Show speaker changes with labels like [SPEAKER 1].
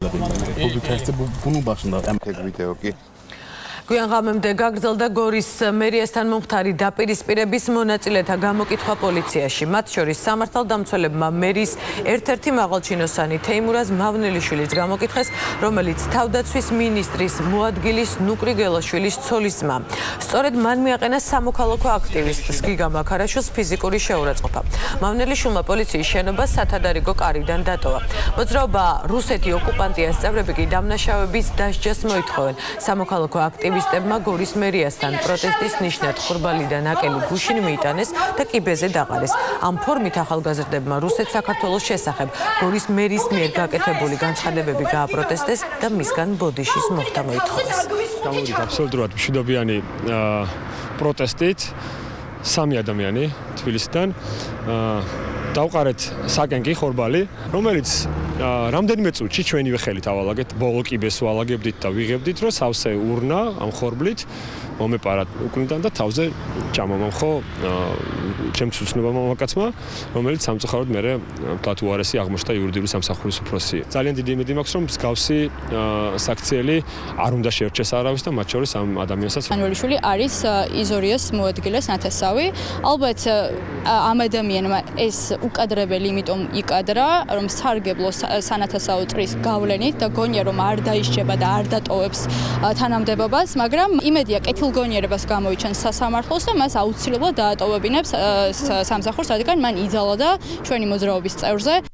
[SPEAKER 1] Publikazia ბუნებაშნდა ამ
[SPEAKER 2] ვიდეო კი
[SPEAKER 3] გვიან ღამემდე გაგრძელდა გორის მერიასთან მომხდარი დაპირისპირების მონაწილეთა გამოკითხვა პოლიციაში. მათ შორის სამართალდამცველებმა მერის ერთ-ერთი მაღალჩინოსანი თეიმურაზ მავნელიშვილის გამოკითხეს, რომელიც თავდაცვის მინისტრის მოადგილის ნუკრი გელაშვილის ცოლის ძმა. სწორედ მან მიაყენა სამოქალაქო აქტივისტს გიგა მაქარაშვილს ფიზიკური შეურაცხყოფა. მავნელიშვილმა პოლიციის შენობას სათადარიგო კარიდან დატოვა. მოძრაობა რუსეთი ოკუპანტიას წევრები კი დამნაშავების დასჯას მოითხოვენ. სამოქალაქო აქტივისტებმა გორის მერიასთან პროტესტის ნიშნად ხურბალიდან აკელი გუშინ მიიტანეს და კიბეზე დაყარეს. ამ ფორმით ახალგაზრდებმა რუსეთ-საქართველოს შესახებ გორის მერის მიერ გაკეთებული განცხადებები გააპროტესტეს და მისგან ბოდიშის მოხდა მოითხოვეს.
[SPEAKER 4] გამოვიდით აბსოლუტურად მშვიდობიანი პროტესტით სამი ადამიანი თბილისიდან დავყარეთ საკენკი ხორბალი, რომელიც რამდენიმე წუთში ჩვენივე ხელით ავალაგეთ, ბოლო კიბეს ვალაგებდით და ვიღებდით, რომ სავსე ურნა ამ ხორბლით მომეპარა უკნიდან და თავზე ჩამომამხო ჩემს უცნობა მამაკაცმა, რომელიც სამწუხაროდ მერე თათ უარესი აღმოჩნდა იურიდიული სამსახურის უფროსი. ძალიან დიდი იმედი მაქვს, რომ მსგავსი საქციელი არ უნდა შეერჩეს არავის და მათ შორის ამ ადამიანსაც.
[SPEAKER 5] მავნელიშვილი არის იზორიას მოადგილეს ნათესავი. ალბათ ამ ადამიანმა ეს უკადრებელი იმიტომ იკადრა, რომ სარგებლო სანათესავო წრის გავლენით და გონია რომ არ დაიშჩება და არ დატოვებს თანამდებობას, მაგრამ იმედია კეთილგონიერებას გამოიჩენს სასამართლოს და მას აუცილებლად დაატოვებინებს სამსახურს, რადგან მან იძალა და ჩვენი მოძრაობის წევრზე